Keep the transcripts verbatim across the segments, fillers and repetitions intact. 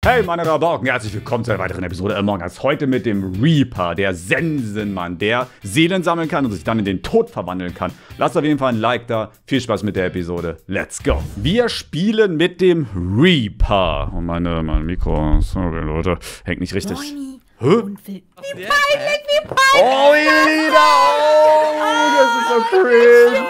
Hey meine Rabauken, herzlich willkommen zu einer weiteren Episode Among Us. Heute mit dem Reaper, der Sensenmann, der Seelen sammeln kann und sich dann in den Tod verwandeln kann. Lasst auf jeden Fall ein Like da. Viel Spaß mit der Episode. Let's go. Wir spielen mit dem Reaper. Und meine, mein Mikro, sorry Leute, hängt nicht richtig. Moini. Hä? Wie peinlich, wie peinlich! Oh, Elida! Oh, das ist so cringe!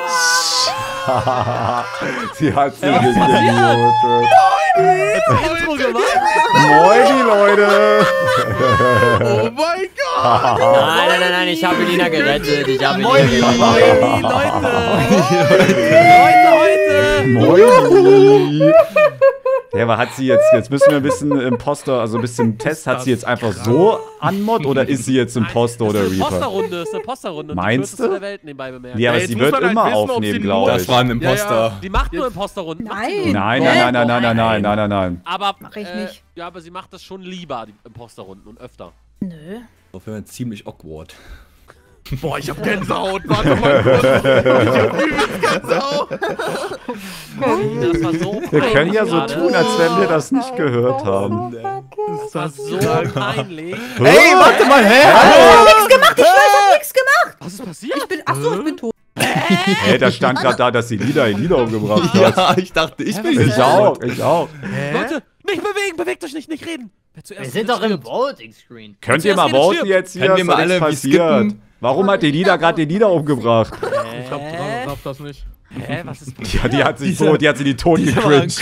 Sie hat sich nicht gemutet. Intro gemacht? Moin, Leute! Oh mein Gott! Nein, nein, nein, nein, ich habe Lina gerettet. Ich habe Lina Moin, gerettet. moin, Leute! Leute, heute! Moin! Ja, aber hat sie jetzt, jetzt müssen wir ein bisschen Imposter, also ein bisschen Test, hat sie jetzt einfach so Anmod oder ist sie jetzt Imposter oder Das ist eine Reaper? Posterrunde, das ist eine Posterrunde. Meinst die du? Der Welt nebenbei bemerkt. Ja, aber Ja, sie jetzt wird muss man immer halt wissen, ob aufnehmen, sie glaube nur- ich. Das war ein Imposter. Ja, ja, die macht nur Imposterrunden. Nein. Nein, nein, nein, nein, nein, nein, nein, nein, nein, nein. Aber, Mach ich äh, nicht. ja, aber sie macht das schon lieber, die Imposterrunden und öfter. Nö. Auf jeden Fall ziemlich awkward. Boah, ich hab Gänsehaut. Warte mal kurz. Ich hab übelst Gänsehaut. Das war so Wir können ja so peinlich tun, gerade. als wenn wir das nicht gehört haben. Das war so peinlich. Hey, warte mal, hä? Ich hab nichts gemacht! Was ist passiert? Ich bin. Achso, ich bin tot. Hä, da stand gerade da, dass sie Lida in Lida umgebracht hat. Ja, ich dachte, ich bin Ich auch, ich auch. Leute, nicht bewegen, bewegt euch nicht, nicht reden. Wer zuerst Wir sind doch im stirbt. Voting-Screen. Könnt ihr mal Zuerst voten redet, jetzt hier? Können wir Ist mal doch nichts alle passiert. skippen? Warum hat die Lida gerade den Lida umgebracht? Ich hab, Hä? glaub das nicht. Hä, was ist passiert? Ja, die hat sich so, die hat sie in die Tod gecringed.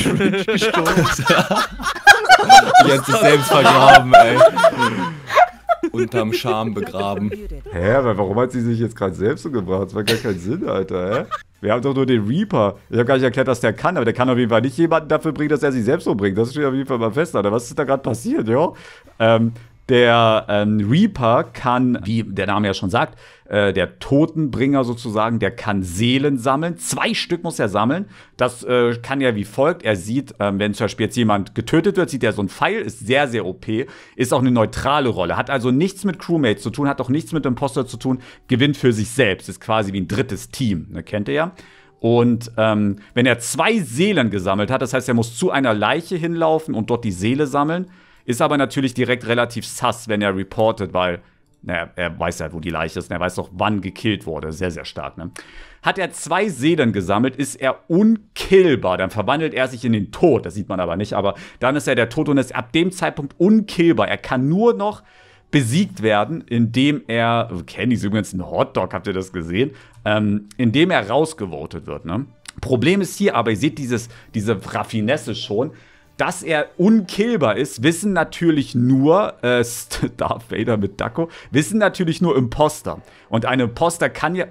Die hat sich selbst vergraben, ey. Unterm Scham begraben. Hä, aber warum hat sie sich jetzt gerade selbst umgebracht? Das macht gar keinen Sinn, Alter, hä? Wir haben doch nur den Reaper. Ich habe gar nicht erklärt, was der kann, aber der kann auf jeden Fall nicht jemanden dafür bringen, dass er sich selbst umbringt. Das steht auf jeden Fall mal fest, Alter. Was ist da gerade passiert, jo? Ähm, der ähm, Reaper kann, wie der Name ja schon sagt, äh, der Totenbringer sozusagen, der kann Seelen sammeln. Zwei Stück muss er sammeln. Das äh, kann er wie folgt. Er sieht, ähm, wenn zum Beispiel jetzt jemand getötet wird, sieht er so einen Pfeil, ist sehr, sehr O P, ist auch eine neutrale Rolle, hat also nichts mit Crewmates zu tun, hat auch nichts mit Imposter zu tun, gewinnt für sich selbst, ist quasi wie ein drittes Team, ne, kennt ihr ja. Und ähm, wenn er zwei Seelen gesammelt hat, das heißt, er muss zu einer Leiche hinlaufen und dort die Seele sammeln, ist aber natürlich direkt relativ sus, wenn er reportet, weil naja, er weiß ja, wo die Leiche ist und er weiß auch, wann gekillt wurde. Sehr, sehr stark, ne? Hat er zwei Seelen gesammelt, ist er unkillbar. Dann verwandelt er sich in den Tod. Das sieht man aber nicht. Aber dann ist er der Tod und ist ab dem Zeitpunkt unkillbar. Er kann nur noch besiegt werden, indem er, Candy ist übrigens ein Hotdog, habt ihr das gesehen? Ähm, indem er rausgevotet wird, ne? Problem ist hier aber, ihr seht dieses, diese Raffinesse schon, dass er unkillbar ist, wissen natürlich nur, äh, Darth Vader mit Dacko, wissen natürlich nur Imposter. Und ein Imposter kann ja...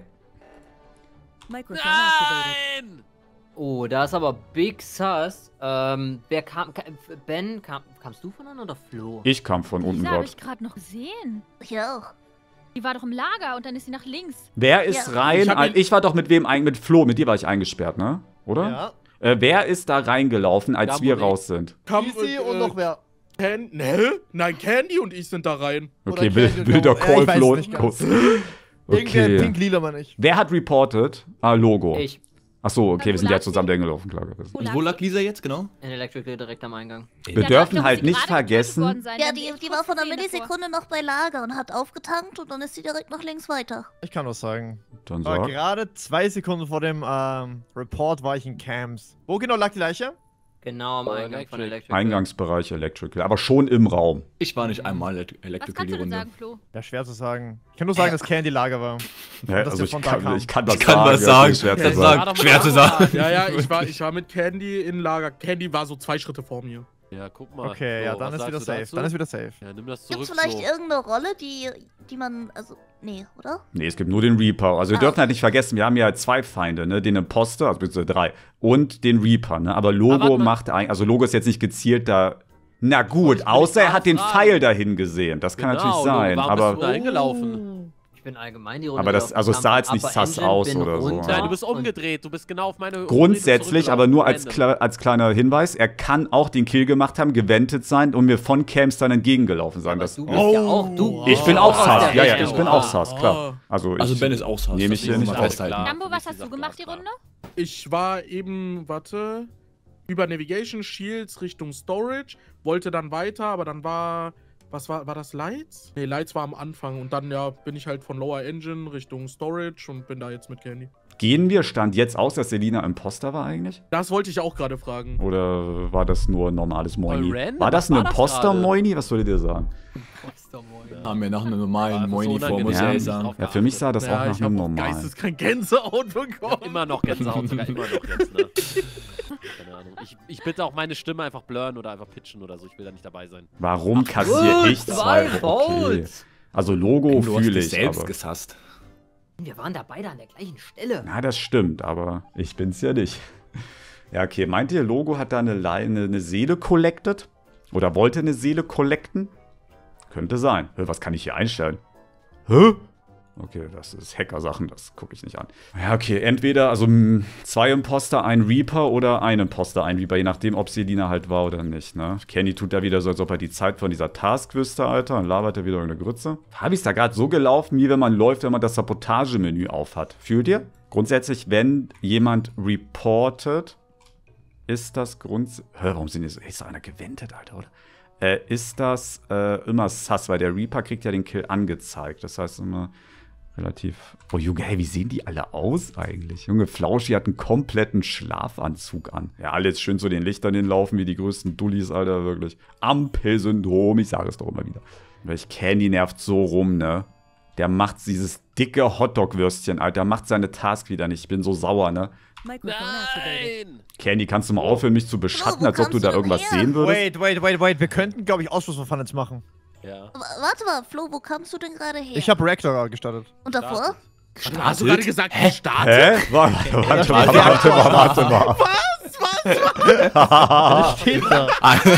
Nein! Oh, da ist aber Big Sus. Ähm, wer kam? Ka Ben, kam, kamst du von unten oder Flo? Ich kam von unten Lisa habe dort. ich gerade noch gesehen. Ich auch. Die war doch im Lager und dann ist sie nach links. Wer ist Ja. rein? Ich hab Ich, ihn- war doch mit wem ein, mit Flo, mit dir war ich eingesperrt, ne? Oder? Ja. Äh, wer ist da reingelaufen, als Da wir wurde ich- raus sind? Kam, Easy äh, und noch wer? Can ne? Nein, Candy und ich sind da rein. Okay, Oder will, Candy wilder und- Ja, ich Call, weiß Flo. nicht ganz. Okay. Irgendwer pink-lila, meine ich. Wer hat reported? Ah, Logo. Ich. Achso, okay, wir sind ja lag zusammen sie? dahin gelaufen, klar gewesen. Und wo lag Lisa jetzt genau? In Electrical direkt am Eingang. Wir Dann dürfen darf halt sie nicht gerade getötet vergessen, worden sein. Ja, Dann die, sehe ich die war kurz von einer gesehen davor. Millisekunde noch bei Lager und hat aufgetankt und dann ist sie direkt nach links weiter. Ich kann was sagen. dann War sag. gerade zwei Sekunden vor dem ähm, Report war ich in Camps. Wo genau lag die Leiche? Genau am Oh, Eingang von Electric. Electrical. Eingangsbereich Electrical, aber schon im Raum. Ich war nicht einmal Ele Was Electrical kannst die du denn Runde. sagen, Flo? Ja, schwer zu sagen. Ich kann nur sagen, dass Candy Lager war. Ja, dass also der ich von da kann, kam. ich kann was Ich kann sagen. was ja, sagen. ist schwer Ja, zu sag. sagen. War doch Schwer mit zu Laura. sagen. Ja, ja, ich war, ich war mit Candy in Lager. Candy war so zwei Schritte vor mir. Ja, guck mal. Okay, Flo, ja, dann was ist wieder sagst du safe. dazu? Dann ist wieder safe. Ja, nimm das Gibt zurück, es vielleicht Flo. irgendeine Rolle, die, die man, also, nee, oder? Nee, es gibt nur den Reaper. Also wir Ah, dürfen halt nicht vergessen, wir haben ja zwei Feinde, ne? Den Imposter, also beziehungsweise drei, und den Reaper, ne? Aber Aber Logo warte mal. macht eigentlich, also Logo ist jetzt nicht gezielt da. Na gut, ich außer er gerade hat den fragen. Pfeil dahin gesehen. Das kann Genau, natürlich sein. Logo, warum Aber bist du da hingelaufen? Ich bin allgemein die Runde. Aber das- also es sah jetzt nicht gelaufen, sus Upper aus Engine, bin oder so. runter Nein, du bist und- umgedreht. Du bist genau auf meine grundsätzlich, aber nur als, Random. kle als kleiner Hinweis, er kann auch den Kill gemacht haben, gewendet sein und mir von Camps dann entgegengelaufen sein. Aber Das, du bist ja auch, du. ich bin bist auch aus sus. der Ja, ja, Richtung. ich bin auch sus, klar. Also, ich, Also Ben ist auch sus. Nehme ich das hier muss nicht man auf. festhalten. Klar. Lambo, für was mich hast ist du das gemacht die glasklar. Runde? Ich war eben, warte. über Navigation Shields Richtung Storage, wollte dann weiter, aber dann war, was war, war das Lights? Ne, Lights war am Anfang und dann, ja, bin ich halt von Lower Engine Richtung Storage und bin da jetzt mit Candy. Gehen wir, stand jetzt aus, dass Selina Imposter war eigentlich? Das wollte ich auch gerade fragen. Oder war das nur ein normales Moini? random? War das Was ein war das Imposter-Moini? Was würdet ihr sagen? Haben wir nach einem normalen Ja, Moini so vor, muss ich unangenehm. ehrlich sagen. Ja, für mich sah das Ja, auch nach ich habe einem auch normalen. geisteskrank Gänsehaut bekommen. Immer noch Gänsehaut, sogar immer noch jetzt, ne? Keine Ahnung. Ich, ich bitte auch meine Stimme einfach blurren oder einfach pitchen oder so. Ich will da nicht dabei sein. Warum kassiere Gut, ich zwei zwei? Okay. Votes. Also Logo Du hast fühle dich ich, selbst aber... gesasst. Wir waren da beide an der gleichen Stelle. Na, das stimmt, aber ich bin's ja nicht. Ja, okay. Meint ihr, Logo hat da eine, Le- eine, eine Seele collected? Oder wollte eine Seele collecten? Könnte sein. Hä, was kann ich hier einstellen? Hä? Okay, das ist Hacker-Sachen, das gucke ich nicht an. Ja, okay, entweder also mh, zwei Imposter, ein Reaper oder ein Imposter, ein Reaper, je nachdem, ob Selina halt war oder nicht, ne? Kenny tut da wieder so, als ob er die Zeit von dieser Task wüsste, Alter, und labert er wieder irgendeine Grütze. Habe ich da gerade so gelaufen, wie wenn man läuft, wenn man das Sabotagemenü aufhat. Fühlt ihr? Grundsätzlich, wenn jemand reportet, ist das grundsätzlich... Hä, warum sind die so... Ist da einer gewendet, Alter, oder? Äh, ist das äh, immer sus, weil der Reaper kriegt ja den Kill angezeigt. Das heißt immer relativ... Oh Junge, hey, wie sehen die alle aus eigentlich? Junge, Flauschi hat einen kompletten Schlafanzug an. Ja, alle jetzt schön zu den Lichtern hinlaufen, wie die größten Dullis, Alter, wirklich. Ampelsyndrom, ich sage es doch immer wieder. Weil ich Candy nervt so rum, ne? Der macht dieses dicke Hotdog-Würstchen, Alter. Macht seine Task wieder nicht. Ich bin so sauer, ne? Nein! Candy, kannst du mal aufhören, mich zu beschatten, wo als ob du kommst da du denn irgendwas her? sehen würdest? Wait, wait, wait, wait. Wir könnten, glaube ich, Ausschlussverfahren jetzt machen. Ja. W- Warte mal, Flo, wo kamst du denn gerade her? Ich habe Reactor gestartet. Und davor? Du hast du gerade gesagt, gestartet? Hä? Warte, warte, warte, warte mal, warte mal. Das steht da.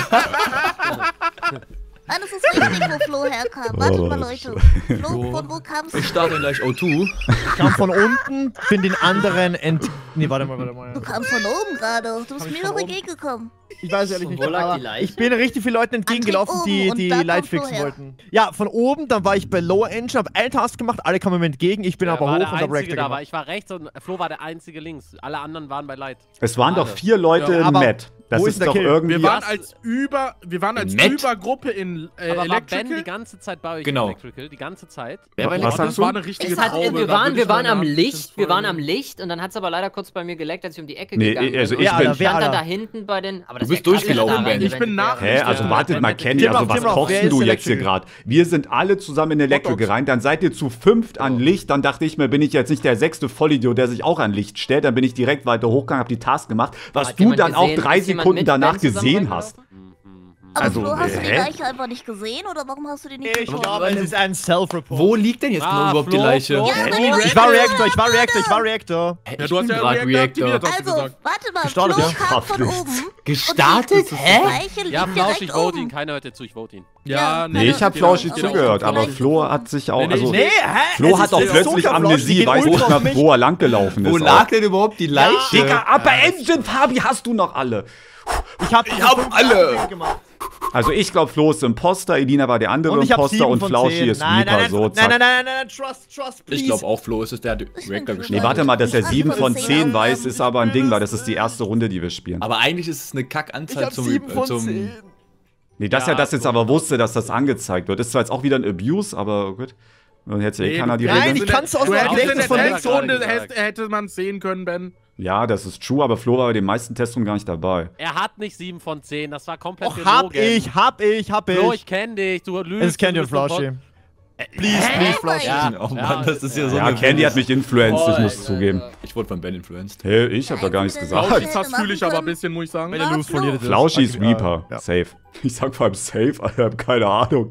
Nein, das ist richtig, wo Flo herkam. Wartet mal, Leute. Flo, von wo kamst du? Ich starte gleich O zwei. Ich kam von unten, bin den anderen ent... Nee, warte mal, warte mal. Du kamst von oben gerade. Du bist Komm ich mir von doch oben? entgegengekommen. Ich weiß ehrlich nicht. Wo lag die aber Leiche? Ich bin richtig vielen Leuten entgegengelaufen, Antrieb die oben und die da kommt Light Flo fixen her. wollten. Ja, von oben, dann war ich bei Lower Engine, hab einen Task gemacht, alle kamen mir entgegen, ich bin Wer aber war hoch der und hab Einzige Reactor da war. gemacht. Ich war rechts und Flo war der Einzige links. Alle anderen waren bei Light. Es waren doch Alle. vier Leute Ja, in aber Met. Das wo ist ist der doch Kill? irgendwie... Wir waren Was? als Über, wir waren als Nett. Übergruppe in äh, Aber war Ben Electrical. die ganze Zeit bei euch Genau. Electrical? Die ganze Zeit? Wer war Was Oh, sagst das du? war eine richtige Es hat, Traube. wir da waren, würde wir ich waren meine am Hand Licht, ins wir Feuer waren am nehmen. Licht und dann hat es aber leider kurz bei mir geleckt, als ich um die Ecke Nee, gegangen bin. also Und ich Ja, bin... Alter, wer- stand dann Alter. da hinten bei den... Aber das Du bist wär krass, durchgelaufen, wenn da Ben. reingewendet Ich bin nach- wäre. Hä, also Ja, wartet mal, Candy, Tim also auf, was Tim auf, kochst wer denn du ist jetzt hier Electrical? gerade? Wir sind alle zusammen in Electrical Hotdogs. rein, dann seid ihr zu fünft an Licht, dann dachte ich mir, bin ich jetzt nicht der sechste Vollidiot, der sich auch an Licht stellt, dann bin ich direkt weiter hochgegangen, hab die Task gemacht, was Hat du jemand dann auch gesehen- drei ist jemand Sekunden mit danach Ben zusammen gesehen hast. reingelaufen? Aber Also, Flo, hast du die hä? Leiche einfach nicht gesehen oder warum hast du die nicht Ich geschaut? glaube, es ist ein Self-Report. Wo liegt denn jetzt Ah, genau überhaupt die Flo, Leiche? Flo. Ja, Hä? aber Wie du- Ich war Reactor, ich war Reactor, ich war Reactor. Hä, Ja, ich du hast bin ja grad Reactor aktiviert, Reactor. hast du Also, gesagt. warte mal, Gestartet, Flo ja? kam von Kraftlos. oben. Gestartet? Und die Hä? Leiche liegt Ja, Flauschig, direkt vote ihn. oben. Keiner hört dir zu, ich vote ihn. Ja, Nee, ich hab genau, Flauschig genau. zugehört, aber Vielleicht- Flo hat sich auch, Nee, nee, also... Nee, hä? Flo Es hat ist auch so plötzlich klar, Flauschig, Amnesie, geht weiß ultra nicht auf mehr, mich. wo er lang gelaufen ist. Wo auch. lag denn überhaupt die Leiche? Digga, aber Engine, Fabi, hast du noch alle? Ich hab, Ich hab alle. gemacht. Also ich glaube, Flo ist Imposter, Elina war der andere Und ich hab Imposter sieben und von Flauschi zehn. ist Nein, Reaper, nein, nein, so, nein, zack. nein, nein, nein, nein, trust, trust, please. Ich glaube auch, Flo ist es, der hat Reactor Nee, gestartet. warte mal, dass er Ich sieben hab von von zehn zehn weiß, ist aber ein Ding, weil das ist die erste Runde, die wir spielen. Aber eigentlich ist es eine Ich Kackanzahl hab zum, sieben äh, von zum zehn. Nee, dass Ja, er das jetzt so. aber wusste, dass das angezeigt wird. Ist zwar jetzt auch wieder ein Abuse, aber gut. Dann hätte ja eh Nee, keiner die du- Nein, Regeln. ich kann's aus Du dem hättest in Gedächtnis der von Text- links. Testrunde gerade hätte, hätte man es sehen können, Ben. Ja, das ist true, aber Flo war bei den meisten Testrunden gar nicht dabei. Er hat nicht sieben von zehn, das war komplett Och, hab gelogen. ich, hab ich, hab Flo, ich. ich kenn dich, du lügst. Es ist Candy du und bist ein Flauschi. Pod- Please, please, Flauschi. Ja, Oh ja, Mann, das ist ja so Ja, eine Candy hat mich influenced, ich muss Alter. zugeben. Ich wurde von Ben influenced. Hey, ich hab da gar nichts gesagt. Flauschig das fühle ich aber ein bisschen, muss ich sagen. Wenn ihr lose, verliert ihr das. Flauschi ist Okay, Reaper. äh, ja. Safe. Ich sag vor allem safe, Alter, ich hab keine Ahnung.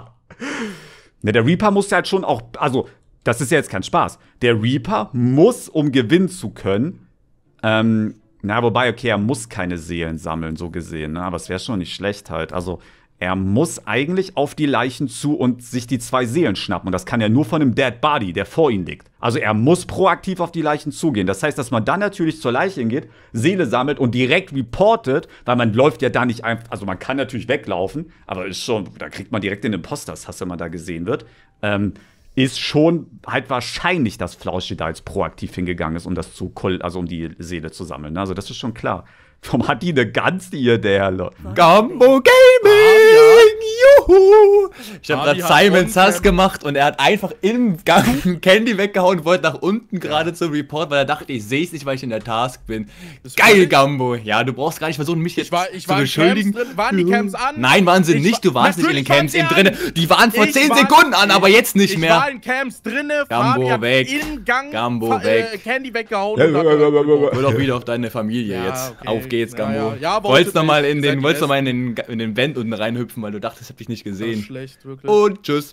Ne, der Reaper muss ja halt schon auch, also, das ist ja jetzt kein Spaß. Der Reaper muss, um gewinnen zu können, ähm, na, wobei, okay, er muss keine Seelen sammeln, so gesehen, ne, aber es wäre schon nicht schlecht halt. Also, er muss eigentlich auf die Leichen zu und sich die zwei Seelen schnappen. Und das kann er nur von einem Dead Body, der vor ihm liegt. Also er muss proaktiv auf die Leichen zugehen. Das heißt, dass man dann natürlich zur Leiche hingeht, Seele sammelt und direkt reportet, weil man läuft ja da nicht einfach, also man kann natürlich weglaufen, aber ist schon, da kriegt man direkt den Imposters-Hass, wenn man da gesehen wird. Ähm, ist schon halt wahrscheinlich, dass Flauschi da jetzt proaktiv hingegangen ist, um das zu, kol- also um die Seele zu sammeln. Also das ist schon klar. Warum hat die eine Gans, die hier der Herr? Gambo Gaming! Juhu! Ich habe Fabi gerade hat Simon on Sass cam- gemacht und er hat einfach im Gang Candy weggehauen und wollte nach unten gerade zum Report, weil er dachte, ich sehe es nicht, weil ich in der Task bin. Das war Geil, nicht- Gambo! Ja, du brauchst gar nicht versuchen, mich jetzt Ich war, ich zu war in beschuldigen. Camps drin. Waren die Camps an? Nein, waren sie Ich nicht. Du war- warst nicht in den Natürlich Camps eben waren sie drinne. Die waren vor Ich zehn war- Sekunden an, aber jetzt nicht ich mehr. war in Camps drinne. Gambo Fabi hat weg. im Gang Gambo Fa- weg. Äh, Candy weggehauen. Ja, und ja, hat- ja, ja, ja. Hör doch wieder auf deine Familie Ja, jetzt. okay. Auf geht's, Ja, Gambo. ja. Ja, wolltet wolltest noch mal nicht. in Seid den, die wolltest noch mal Besten. in den, in den Vent unten reinhüpfen, weil du dachtest, ich hab dich nicht Das ist gesehen. schlecht, wirklich. Und tschüss.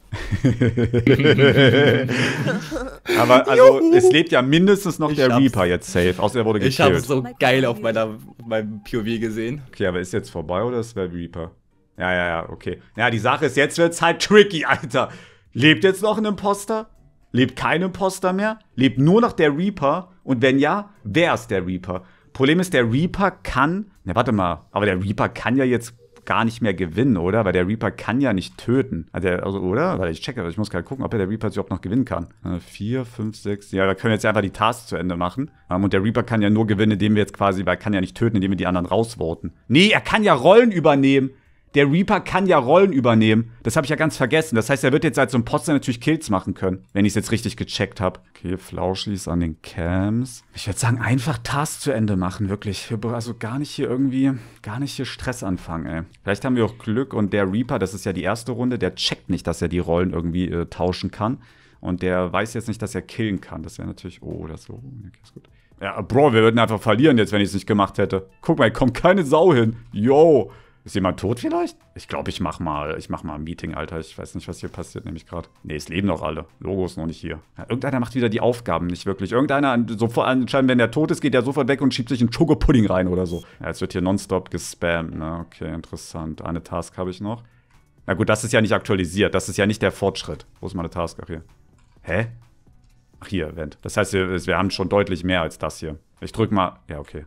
Aber also, es lebt ja mindestens noch Ich der hab's. Reaper jetzt safe, außer er wurde Ich hab's gekillt. so geil auf meiner, meinem P O V gesehen. Okay, aber ist jetzt vorbei oder ist der Reaper? Ja, ja, ja, okay. Ja, die Sache ist, jetzt wird's halt tricky, Alter. Lebt jetzt noch ein Imposter? Lebt kein Imposter mehr? Lebt nur noch der Reaper? Und wenn ja, wer ist der Reaper? Problem ist, der Reaper kann... Na, warte mal. Aber der Reaper kann ja jetzt gar nicht mehr gewinnen, oder? Weil der Reaper kann ja nicht töten. Also, der, also oder? Weil ich checke, ich muss gerade gucken, ob der Reaper überhaupt noch gewinnen kann. Äh, vier, fünf, sechs... Ja, wir können jetzt einfach die Tasks zu Ende machen. Ähm, und der Reaper kann ja nur gewinnen, indem wir jetzt quasi... Weil er kann ja nicht töten, indem wir die anderen rausvoten. Nee, er kann ja Rollen übernehmen. Der Reaper kann ja Rollen übernehmen. Das habe ich ja ganz vergessen. Das heißt, er wird jetzt als Imposter natürlich Kills machen können, wenn ich es jetzt richtig gecheckt habe. Okay, Flauschis an den Cams. Ich würde sagen, einfach Tasks zu Ende machen, wirklich. Also gar nicht hier irgendwie, gar nicht hier Stress anfangen, ey. Vielleicht haben wir auch Glück und der Reaper, das ist ja die erste Runde, der checkt nicht, dass er die Rollen irgendwie äh, tauschen kann. Und der weiß jetzt nicht, dass er killen kann. Das wäre natürlich, oh, das so. Okay, ist gut. Ja, Bro, wir würden einfach verlieren jetzt, wenn ich es nicht gemacht hätte. Guck mal, hier kommt keine Sau hin. Yo. Ist jemand tot vielleicht? Ich glaube, ich mach mal, ich mach mal ein Meeting, Alter. Ich weiß nicht, was hier passiert, nämlich gerade. Nee, es leben noch alle. Logo ist noch nicht hier. Ja, irgendeiner macht wieder die Aufgaben nicht wirklich. Irgendeiner, sofort, anscheinend, wenn der tot ist, geht er sofort weg und schiebt sich einen Schokopudding rein oder so. Ja, jetzt wird hier nonstop gespammt, ne? Okay, interessant. Eine Task habe ich noch. Na gut, das ist ja nicht aktualisiert. Das ist ja nicht der Fortschritt. Wo ist meine Task? Ach, hier. Hä? Ach, hier, Event. Das heißt, wir, wir haben schon deutlich mehr als das hier. Ich drück mal. Ja, okay.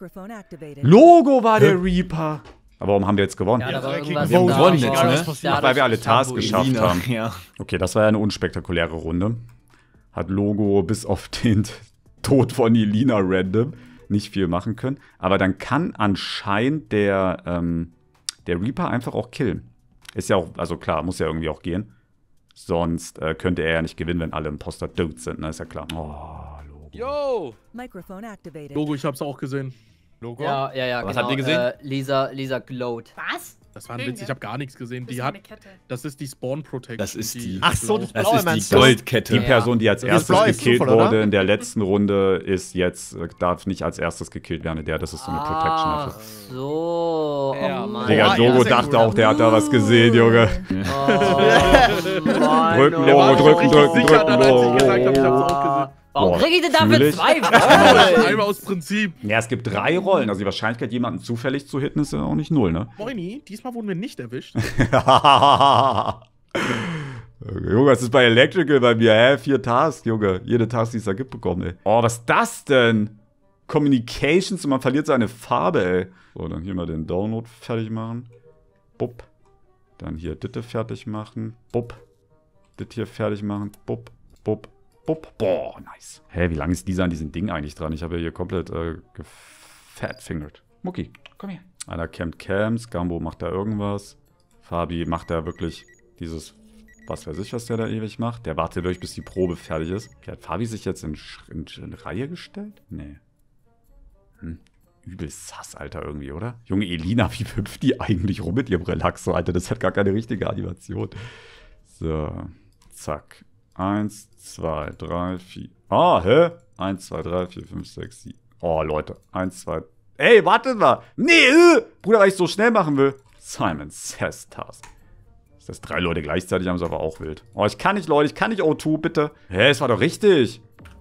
Logo war der Reaper. Aber warum haben wir jetzt gewonnen? Ja, da war Ranking irgendwas gewonnen, da. gewonnen Ja, jetzt, das ne? passiert. Ach, weil wir alle das- Tasks Gambo, geschafft Elina. haben. Ja. Okay, das war ja eine unspektakuläre Runde. Hat Logo bis auf den Tod von Elina random nicht viel machen können. Aber dann kann anscheinend der, ähm, der Reaper einfach auch killen. Ist ja auch, also klar, muss ja irgendwie auch gehen. Sonst äh, könnte er ja nicht gewinnen, wenn alle Imposter tot sind, ne? Ist ja klar. Oh, Logo. Yo! Logo, ich hab's auch gesehen. Logo? Ja, ja, ja, Was genau. habt ihr gesehen? Äh, Lisa, Lisa glowt. Was? Das war ein Witz, ich habe gar nichts gesehen. Die hat, das ist die Spawn Protection. Das ist die- Ach so, das Das Blaue ist meinst die du? Goldkette. Die Person, die als Das erstes Blau ist gekillt Zufall, oder? wurde in der letzten Runde, ist jetzt, äh, darf nicht als erstes gekillt werden. Der, das ist so eine Protection Ach dafür. so. Ja. Oh Mann. Digga, ja, Logo sehr dachte gut. auch, der hat da was gesehen, Junge. Oh, Mann, Drücken, oh. Der war Logo, sich drücken, richtig drücken, sicher, dann, als ich drücken, gesagt habe, ich hab's Logo. auch gesehen. Warum Boah, krieg ich denn dafür fühl ich. zwei Einmal, Rollen? einmal aus Prinzip. Ja, es gibt drei Rollen. Also die Wahrscheinlichkeit, jemanden zufällig zu hitten, ist ja auch nicht null, ne? Moini, diesmal wurden wir nicht erwischt. Junge, das ist bei Electrical bei mir, hä? Vier Tasks, Junge. Jede Task, die es da gibt, bekommen, ey. Oh, was ist das denn? Communications und man verliert seine Farbe, ey. So, dann hier mal den Download fertig machen. Bupp. Dann hier Ditte fertig machen. Bupp. Dit hier fertig machen. Bupp. Bupp. Bupp. Boah, nice. Hä, wie lange ist dieser an diesem Ding eigentlich dran? Ich habe ja hier komplett äh, gefatfingert. Mucki, komm her. Einer campt Camps. Gambo macht da irgendwas. Fabi macht da wirklich dieses, was weiß ich, was der da ewig macht. Der wartet durch, bis die Probe fertig ist. Okay, hat Fabi sich jetzt in, in, in Reihe gestellt? Nee. Hm. Übel sass, Alter, irgendwie, oder? Junge Elina, wie hüpft die eigentlich rum mit ihrem Relaxo, Alter? Das hat gar keine richtige Animation. So, zack. Eins, zwei, drei, vier. Ah, hä? Eins, zwei, drei, vier, fünf, sechs, sieben. Oh, Leute. Eins, zwei. Ey, wartet mal. Nee, äh. Bruder, weil ich so schnell machen will. Simon Says Task. Ist das drei Leute gleichzeitig haben, ist aber auch wild. Oh, ich kann nicht, Leute. Ich kann nicht O zwei, bitte. Hä, es war doch richtig.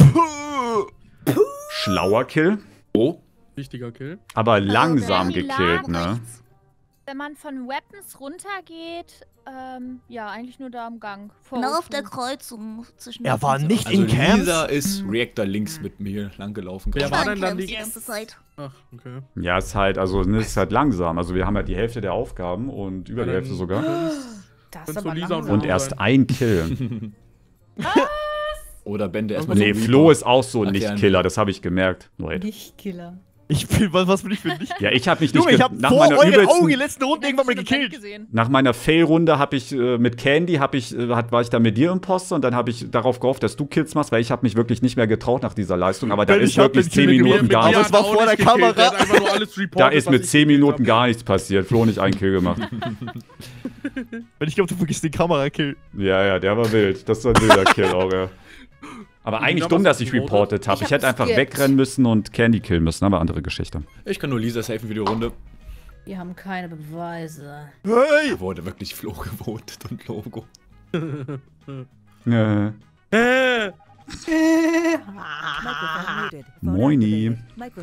Schlauer Kill. Oh. Wichtiger Kill. Aber langsam Äh, gekillt, ne? Rechts. Wenn man von Weapons runtergeht, ähm, ja, eigentlich nur da am Gang. Vor Genau auf Ofen. der Kreuzung zwischen. Er war den nicht Also in Camps. Lisa ist Reactor links mit mir langgelaufen. Wer Ich war war denn in dann Camps die- die ganze Zeit. Ach, okay. Ja, ist halt, also, ne, ist halt langsam. Also, wir haben halt die Hälfte der Aufgaben und über die Ja, Hälfte sogar. Das Könntest ist du aber Lisa langsam. Und erst ein Kill. Oder Bände erstmal Nee, so Flo ist auch so ein Ach, der- Nicht-Killer, das habe ich gemerkt. Nur halt. Nicht Killer. Ich bin, was, was bin ich für nicht? Ja, ich habe mich nicht Junge, ich ge- hab nach vor meiner euren übelsten- Augen die letzten Runden irgendwann mal Hast du gekillt. gesehen? Nach meiner Fail-Runde habe ich äh, mit Candy, hab ich, äh, hat, war ich da mit dir Imposter und dann habe ich darauf gehofft, dass du Kills machst, weil ich habe mich wirklich nicht mehr getraut nach dieser Leistung. Aber da Ben, ist ich hab wirklich den zehn Kill Minuten gemacht, gar aber nichts. es war vor der Kamera. Der hat einfach nur alles Da reportet, ist was mit ich zehn gekillt Minuten hab. gar nichts passiert. Flo nicht einen Kill gemacht. Wenn ich glaube, du vergisst den Kamera-Kill. Ja, ja, der war wild. Das war ein wilder Kill auch, ja. Aber Und eigentlich dann dumm, was dass ich gevotet? reportet habe. Ich Ich hab hätte einfach geskippt. wegrennen müssen und Candy killen müssen, aber andere Geschichte. Ich kann nur Lisa safen für die Runde. Wir haben keine Beweise. Hey! Da wurde wirklich Flo gewotet und Logo. Ja. Äh, Moini.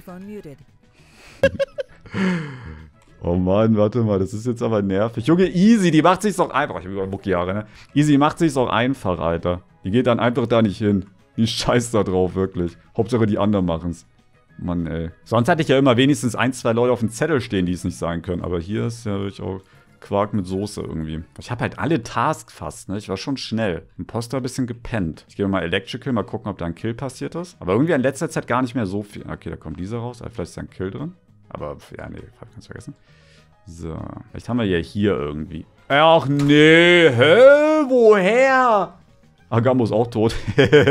Oh Mann, warte mal, das ist jetzt aber nervig. Junge, Easy, die macht sich's doch einfach. Ich hab über Muckjahre, ne? Easy macht sich's auch einfach, Alter. Die geht dann einfach da nicht hin. Die scheißt da drauf, wirklich. Hauptsache die anderen machen's. Mann, ey. Sonst hatte ich ja immer wenigstens ein, zwei Leute auf dem Zettel stehen, die es nicht sein können. Aber hier ist ja wirklich auch Quark mit Soße irgendwie. Ich habe halt alle Tasks fast, ne? Ich war schon schnell. Imposter ein bisschen gepennt. Ich gehe mal Electrical, mal gucken, ob da ein Kill passiert ist. Aber irgendwie in letzter Zeit gar nicht mehr so viel. Okay, da kommt dieser raus. Vielleicht ist da ein Kill drin. Aber, ja, nee, hab ich ganz vergessen. So, vielleicht haben wir ja hier irgendwie. Ach nee, hä? Woher? Ah, Gambo ist auch tot.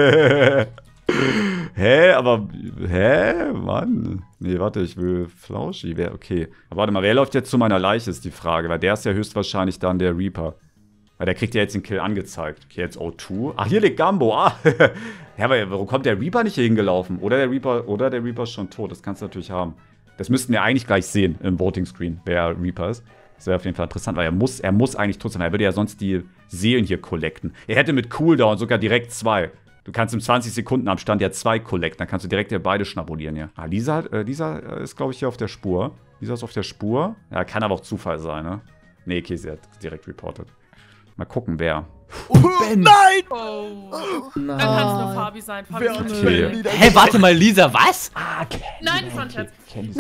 Hä? Aber, hä? Mann. Nee, warte, ich will Flauschi. Wer, okay. Aber warte mal, wer läuft jetzt zu meiner Leiche, ist die Frage. Weil der ist ja höchstwahrscheinlich dann der Reaper. Weil der kriegt ja jetzt den Kill angezeigt. Okay, jetzt O zwei. Ach, hier liegt Gambo. Ah. Ja, aber warum kommt der Reaper nicht hier hingelaufen? Oder der Reaper, oder der Reaper ist schon tot. Das kannst du natürlich haben. Das müssten wir eigentlich gleich sehen im Voting-Screen, wer Reaper ist. Das wäre auf jeden Fall interessant, weil er muss, er muss eigentlich tot sein. Er würde ja sonst die Seelen hier collecten. Er hätte mit Cooldown sogar direkt zwei. Du kannst im zwanzig Sekunden Abstand ja zwei collecten. Dann kannst du direkt ja beide schnabulieren, ja. Ah, Lisa, äh, Lisa ist, glaube ich, hier auf der Spur. Lisa ist auf der Spur. Ja, kann aber auch Zufall sein, ne? Nee, okay, sie hat direkt reportet. Mal gucken, wer. Und Ben! Nein! Oh. Nein. Dann kann es nur Fabi sein. Fabi Wer ist hat okay. denn- Hä, warte mal, Lisa, was? Ah, Candy. Nein, das war ein Scherz. Candy.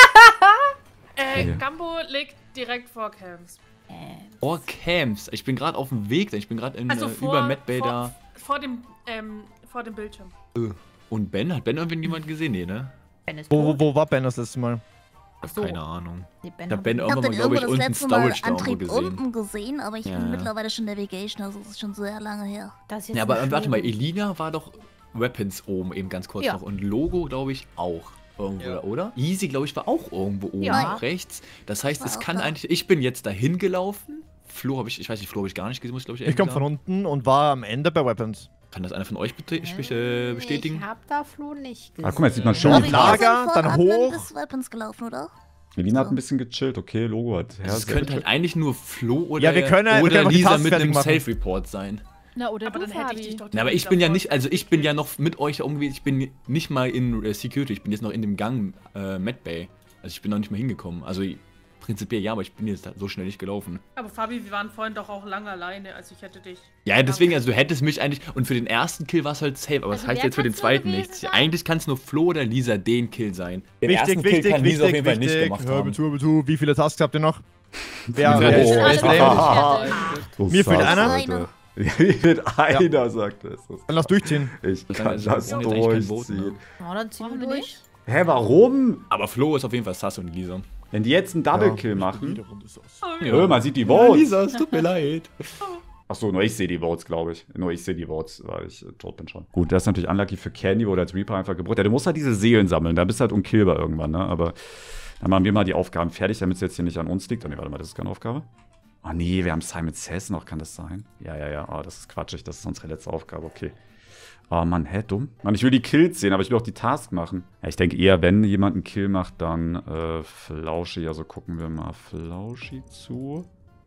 Äh, Okay. Gambo liegt direkt vor Camps. Oh, Camps. Ich bin gerade auf dem Weg, ich bin gerade in Also äh, vor, über Medbay vor, da. vor dem, ähm, vor dem Bildschirm. Und Ben? Hat Ben irgendwie niemand gesehen? Nee, ne? Ben ist Wo, wo, tot. wo war Ben das letzte Mal? Hab so. keine Ahnung. Nee, Ben Ich hab hat- Ben Ich irgendwann hab mal, den glaube irgendwo ich, das unten letzte Mal Storage da irgendwo Antrieb gesehen. unten gesehen, aber ich Ja, bin ja. mittlerweile schon Navigation, also das ist schon sehr lange her. Das ist jetzt Ja, aber ein warte mal, Flo. Elina war doch Weapons oben eben ganz kurz Ja. noch. Und Logo, glaube ich, auch. Irgendwo, Ja. oder? Easy, glaube ich, war auch irgendwo oben Ja. rechts. Das heißt, War es auch kann da. eigentlich. Ich bin jetzt dahin gelaufen. Flo habe ich, ich weiß nicht, Flo habe ich gar nicht gesehen, muss ich glaube ich Ich komme ehrlich von sagen. unten und war am Ende bei Weapons. Kann das einer von euch bete- äh, bestätigen? Ich hab da Flo nicht gesehen. Ah, guck mal, jetzt sieht man schon. Aber die wir Lager, sind von dann Admin hoch. bis Weapons gelaufen, oder? Elina hat ein bisschen gechillt, okay, Logo hat. Also es könnte halt eigentlich nur Flo oder, Ja, wir können- wir oder können einfach die Lisa Tasks mit fertig einem machen. Self-Report sein. Na, oder Aber du, dann hätte ich Fabi. dich doch Na, aber direkt ich bin ja davor. nicht, also ich bin ja noch mit euch irgendwie, ich bin nicht mal in äh, Security, ich bin jetzt noch in dem Gang äh, Medbay. Also ich bin noch nicht mal hingekommen. Also prinzipiell ja, aber ich bin jetzt so schnell nicht gelaufen. Aber Fabi, wir waren vorhin doch auch lange alleine, also ich hätte dich. Ja, deswegen, also du hättest mich eigentlich, und für den ersten Kill war es halt safe, aber Also das heißt wer jetzt für den kann's nur zweiten gewesen nichts. sein? Eigentlich kann es nur Flo oder Lisa den Kill sein. Den Wichtig, ersten Kill wichtig, kann Lisa auf wichtig, jeden Fall nicht wichtig. gemacht Hör haben. mir zu, hör mir zu. Wie viele Tasks habt ihr noch? Wer, Ja, wer ist, oh, wer ist alle der? fertig. So Mir fehlt sass, einer. Alter. Mir fehlt einer, sagt es. Dann lass durchziehen. Ich Das kann heißt, wir das brauchen jetzt eigentlich kein Voten, durchziehen. Oh, dann ziehen Machen wir wir durch. nicht? Hä, warum? Aber Flo ist auf jeden Fall Sass und Lisa. Wenn die jetzt einen Double-Kill machen. Ja. Hör, man sieht die Votes. Lisa, es tut mir leid. Achso, nur ich sehe die Votes, glaube ich. Nur ich sehe die Votes, weil ich äh, tot bin schon. Gut, das ist natürlich unlucky für Candy, wurde als Reaper einfach gebraucht. Ja, du musst halt diese Seelen sammeln, da bist du halt unkillbar irgendwann, ne? Aber dann machen wir mal die Aufgaben fertig, damit es jetzt hier nicht an uns liegt. Oh, nee, warte mal, das ist keine Aufgabe. Oh nee, wir haben Simon Says noch, kann das sein? Ja, ja, ja, oh, das ist quatschig, das ist unsere letzte Aufgabe, okay. Oh Mann, hä, dumm? Mann, ich will die Kills sehen, aber ich will auch die Task machen. Ja, ich denke eher, wenn jemand einen Kill macht, dann äh, Flauschi. Also gucken wir mal Flauschi zu.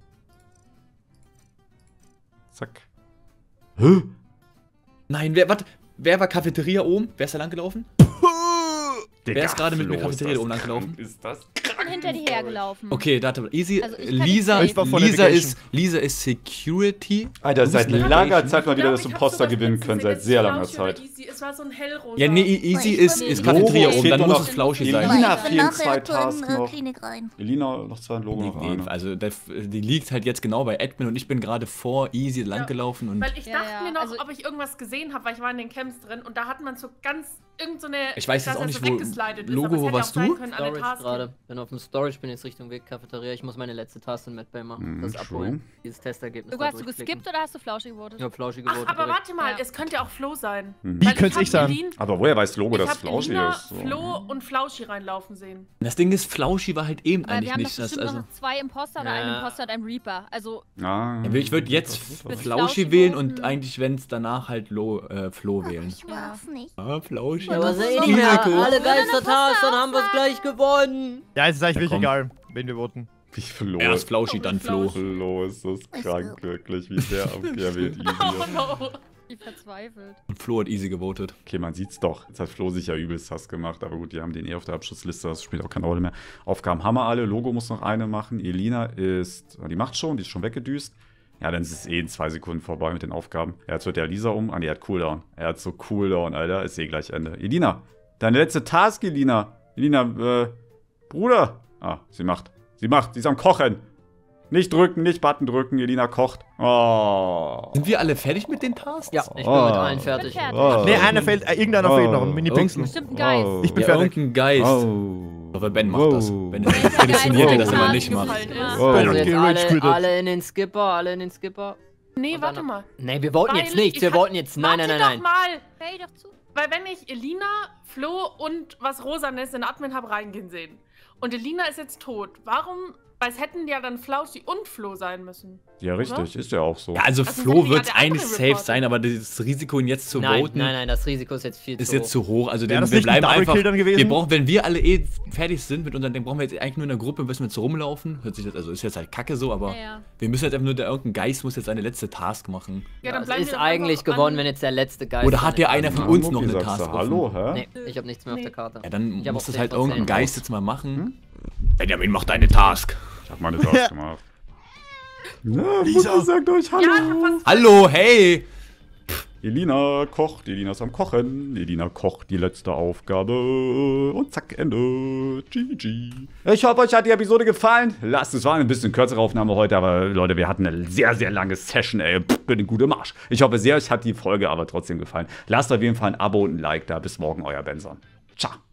Zack. Hä? Nein, wer, warte, wer war Cafeteria oben? Wer ist da lang gelaufen? Wer ist gerade mit mir Flo, Cafeteria ist das oben lang gelaufen? krank, Ist das Ich bin hinter dir hergelaufen. Okay, warte mal. Easy. Also ich kann Lisa, nicht Ich war vor Lisa, Navigation. ist, Lisa ist Security. Alter, Du seit bist langer Navigation. Zeit mal wieder Ich das glaub, ich Imposter hab sowas gewinnen letztens können, seit vergessen, sehr langer Flauschi oder Zeit. Easy. Es war so ein hellrosa. Ja, nee, Easy Ich ist, bin ist nicht- Cafeteria Logo, oben. Dann fehlt muss nur es noch Flauschi Elina. sein. Elina ich bin fehlen nachher zwei etwa in Tasks äh, noch. Klinik rein. Elina, noch zwei Logo noch Nee, eine. also der, die liegt halt jetzt genau bei Admin und ich bin gerade vor Easy lang gelaufen und Weil ich Ja, dachte ja, mir noch, also- ob ich irgendwas gesehen habe, weil ich war in den Camps drin und da hat man so ganz irgend so eine. Ich weiß jetzt dass auch er nicht, so wo- weggeslidet ist, Logo, aber es wo hätte warst auch sein du? können, alle Storage Task gerade. Bin auf dem Storage, bin jetzt Richtung Weg, Cafeteria. Ich muss meine letzte Taste in Medbay machen. Mhm, das true. abholen. Dieses Testergebnis. Du da hast du durchklicken. geskippt oder hast du flauschig gewotet? Ich hab flauschig Ach, gewotet. aber direkt. warte mal, Ja. es könnte auch Flo sein. Mhm. Wie Weil könnte hab ich sein? Elin- Aber woher weiß Logo, Ich dass hab Flauschi Elina, ist? So. Flo und Flauschi reinlaufen sehen. Das Ding ist, Flauschi war halt eben Weil eigentlich wir haben nicht. doch Das, bestimmt also, noch zwei Imposter oder Ja. einen Imposter und einen Reaper. Also, Ah, ich würde jetzt Mit Flauschi Flauschi wählen voten. und eigentlich, wenn es danach halt Lo, äh, Flo wählen. Ich mag's nicht. Ah, Flauschi. Ja, aber sehe Risiko. nicht mehr. Risiko. Alle Geister-Taste, dann haben wir es gleich gewonnen. Ja, es ist eigentlich Ja, wirklich komm. egal, wen wir voten. Wie Flo. Erst Flauschi, dann Flo. Flo ist das krank, wirklich, wie der abwehr wird. Oh no. ich verzweifelt. Und Flo hat easy gewotet. Okay, man sieht's doch. Jetzt hat Flo sich ja übelst Hass gemacht, aber gut, die haben den eh auf der Abschlussliste, das spielt auch keine Rolle mehr. Aufgaben haben wir alle, Logo muss noch eine machen. Elina ist, die macht schon, die ist schon weggedüst. Ja, dann ist es eh in zwei Sekunden vorbei mit den Aufgaben. Ja, jetzt wird der Lisa um. Ah, nee, er hat Cooldown. Er hat so Cooldown, Alter. Ist eh gleich Ende. Elina, deine letzte Task, Elina. Elina, äh, Bruder. Ah, sie macht. Sie macht. Sie ist am Kochen. Nicht drücken, nicht Button drücken. Elina kocht. Oh. Sind wir alle fertig mit den Tasks? Ja, ich bin Oh. mit allen fertig. Fertig. Oh. Ne, einer fehlt, äh, irgendeiner Oh. fehlt noch, ein Mini-Pixel. Bestimmt ein Geist. Oh. Ich bin Ja, fertig. irgendein Geist. Oh. Aber Ben macht Wow. das. Ben ist prädestiniert, der das immer nicht macht. Oh. Also Okay, jetzt Rage alle, quittet. alle in den Skipper, alle in den Skipper. Nee, Und warte dann- mal. Nee, wir voten Weil jetzt nichts, ich wir hab- voten jetzt. Nein, nein, nein, Warte nein. doch mal. Hey, doch zu. Weil wenn ich Elina, Flo und was Rosanes in Admin habe reingehen sehen und Elina ist jetzt tot, warum? Weil es hätten ja dann Flauschi und Flo sein müssen. Ja, richtig. Ist ja auch so. Ja, also Also Flo hätte die wird ja der eigentlich andere safe reporten. sein, aber das Risiko, ihn jetzt zu Nein, voten, nein, nein, das Risiko ist jetzt viel ist zu jetzt zu hoch. Also Wäre den, das wir nicht ein bleiben Double einfach. Kill dann gewesen? Wir brauchen, wenn wir alle eh fertig sind mit unseren, dann brauchen wir jetzt eigentlich nur in der Gruppe, müssen wir jetzt rumlaufen. Hört sich jetzt, also ist jetzt halt kacke so, aber Ja, ja. wir müssen jetzt einfach nur, der irgendein Geist muss jetzt seine letzte Task machen. Ja, Ja, dann es bleiben ist wir doch eigentlich einfach gewonnen, an- wenn jetzt der letzte Geist. Oder hat ja seine einer von Ja, uns Mucki, noch eine sagst Task du offen? Hallo, hä? Nee, ich habe nichts mehr auf Nee. der Karte. Ja, dann Ich hab muss auch das zehn halt Prozent irgendein Geist raus. jetzt mal machen. Benjamin, mach deine Task. Ich hab meine Task gemacht. Ja, Lisa. Mutter sagt euch Hallo. Ja, ich hab was. Hallo, hey! Elina kocht, Elina ist am Kochen. Elina kocht die letzte Aufgabe. Und zack, Ende. G G. Ich hoffe, euch hat die Episode gefallen. Lasst es war ein bisschen kürzere Aufnahme heute, aber Leute, wir hatten eine sehr, sehr lange Session, ey. Pff, für den guten Marsch. Ich hoffe sehr, euch hat die Folge aber trotzdem gefallen. Lasst auf jeden Fall ein Abo und ein Like da. Bis morgen, euer Benson. Ciao.